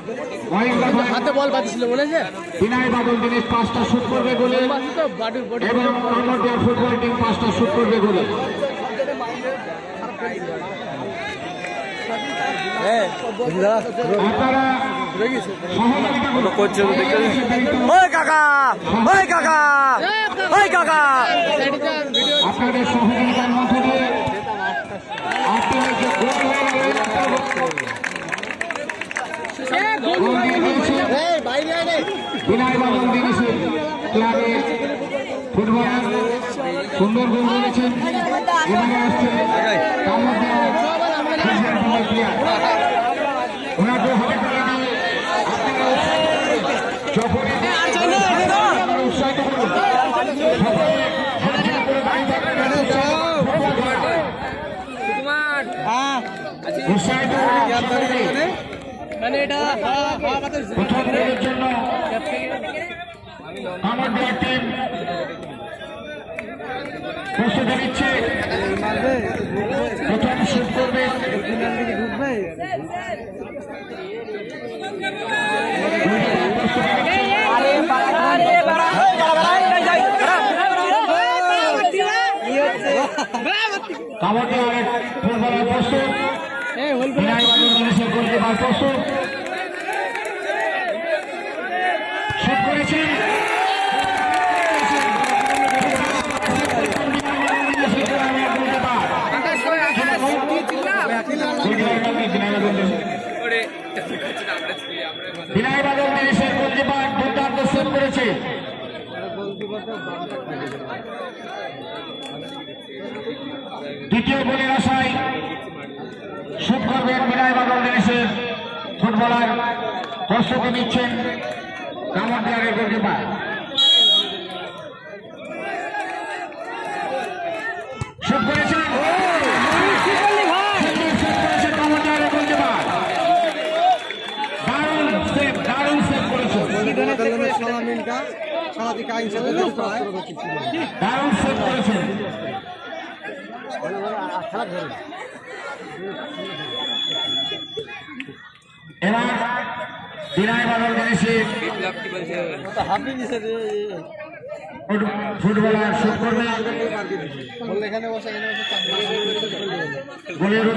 হাতে বল বাঁধিয়েছিল বলেছে বিনয় বাদল দিনেশ 5টা শুট করবে গোলে এবং আমাদের ফুটবল টিম 5টা শুট করবে গোলে। আপনারা সহযোগিতা করছেন। ওই কাকা, ওই কাকা, ওই কাকা, আপনাদের সহযোগিতার মধ্যে দিয়ে আপনারা যে বিনয় বাদল দিনেশ ক্লাবের ফুটবলার সুন্দর গোল করেছেন। এবারে আসছে ওনাকে হাতে তুলে দিয়ে আপনারা উৎসাহিত করুন। উৎসাহিত প্রথম গোলের জন্য আমাদের টিম প্রস্তুতি নিচ্ছে। প্রথম শুট করবে কাবাডি আরেক ফুটবলার প্রস্তুত। বিনয় বাদল দিনেশের গোলকিপার প্রস্তুত। শুট করেছেন বিনয় বাদল দিনেশের গোলকিপার দুর্দান্ত সেভ করেছে। দ্বিতীয় গোলের আশায় শুট করবেন বিনয় বাদল দিনেশের ফুটবলার প্রস্তুতি নিচ্ছেন কামারদিয়ারের গোলকিপার। শুট করেছেন কামারদিয়ারের গোলকিপার। দারুণ সেভ, দারুণ সেভ করেছেন, দারুণ সেভ করেছেন। এবার বিনয় বাদল দিনেশের ফুটবলার শুট করবে গোলের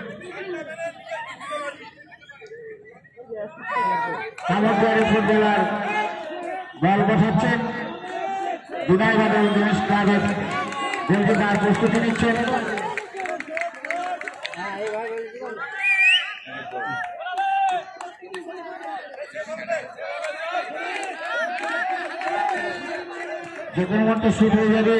কামারদিয়ারের ফুটবলার বল বসাচ্ছেন। বিনয় বাদল দিনেশ ক্লাবের গোলকিপার প্রস্তুতি নিচ্ছেন। যে কোনো মুহূর্তে শুট হয়ে যাবে।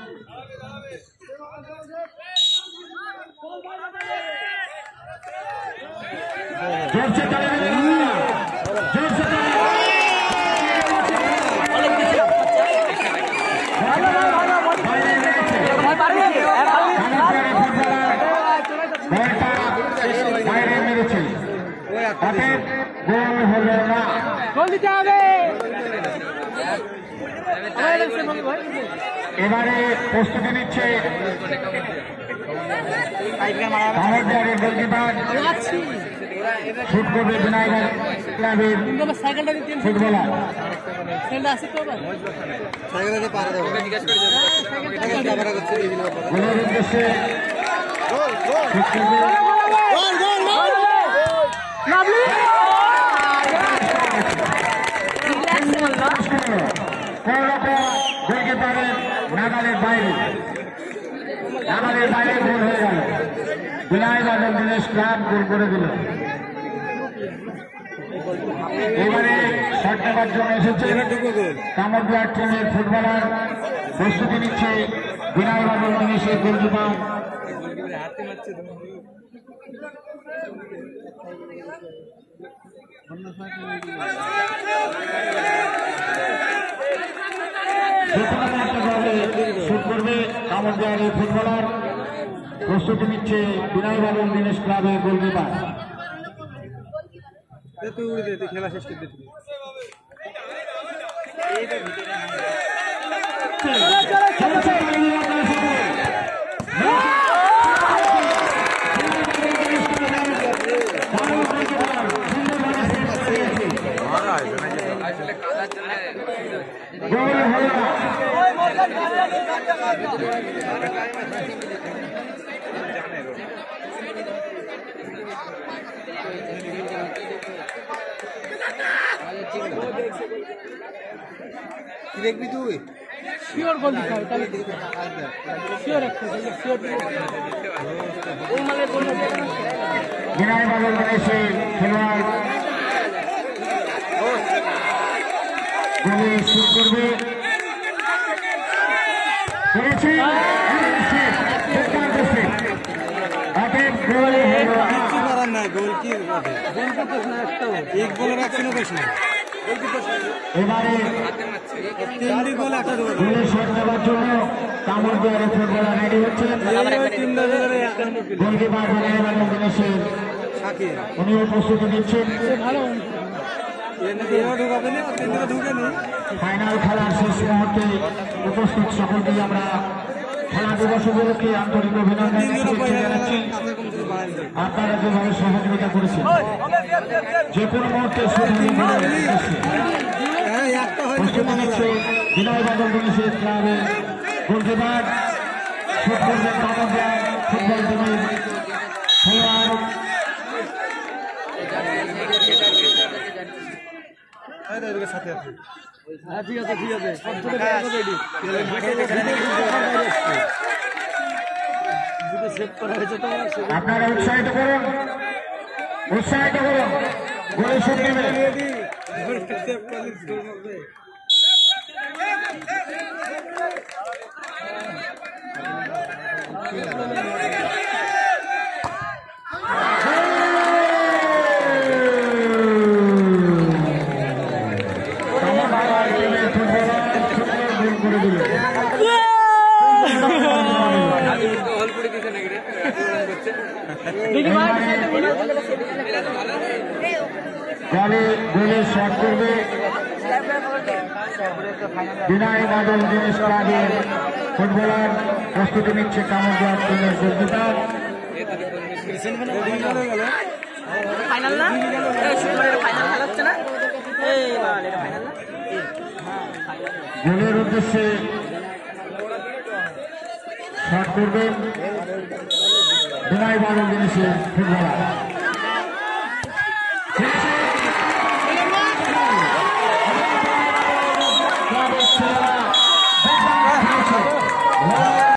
জোরসে তালি দেবেন, জোরসে তালি। বাইরে মেরেছে, অতএব গোল হল না। এবারে প্রস্তুতি নিচ্ছে কামারদিয়ারের গোলকিপার। শুট করবে বিনয় ক্লাবের ফুটবলার। গোলের উদ্দেশ্যে গোলকিপারের নাগালের বাইরে, নাগালের বাইরে গোল হয়ে গেল। বিনয় বাদল দিনেশ ক্লাব গোল করে দিল। এবারে শট নেবার জন্য এসেছে কামারদিয়ার টিমের ফুটবলার। প্রস্তুতি নিচ্ছে বিনয় বাদল দিনেশের গোলকিপার। শুট করবে কামারদিয়ারের ফুটবলার। প্রস্তুতি নিচ্ছে বিনয় বাদল দিনেশ ক্লাবের গোলকিপার। খেলা শেষ করতে দেখবি তুই শিওর গোল দিতে হবে তাহলে শিওর একটা শিওর বিনয় বাদল গণেশের খেলোয়াড় গোলে শুট করবে করেছে অতএব গোল হলো না। গোল কি এক গোল রাখছিল বেশ না এবারে গোলে শট দেওয়ার জন্য কামড় দেওয়ার ফুটবলার রেডি হচ্ছে গোলকিপার বিনয় বাদল গণেশের উনিও প্রস্তুতি দিচ্ছেন। ফাইনাল খেলার শেষ মুহূর্তে উপস্থিত সকলকেই আমরা খেলা দিবস উপলক্ষে আন্তরিক অভিনন্দন জানাচ্ছি। আপনারা যেভাবে সহযোগিতা করেছেন যে কোনো মুহূর্তে প্রস্তুতি নিচ্ছে বিনয় বাদল গণেশের ক্লাবের গোলকিপার শুট করবেন ফুটবল টিমের খেলোয়াড় সাথে ঠিক আছে ঠিক আছে সেভ করা হয়েছে তো আপনারা উৎসাহিত করুন গোলে শুট নেবে গোলে শট করবে বিনয় বাদল গণেশ ক্লাবের ফুটবলার প্রস্তুতি নিচ্ছে কামড় টিমের গোলকিপার ফাইনাল না ফাইনাল খেলাচ্ছে না গোলের উদ্দেশ্যে শট করবেন বিনয় বাদল গণেশের ফুটবলার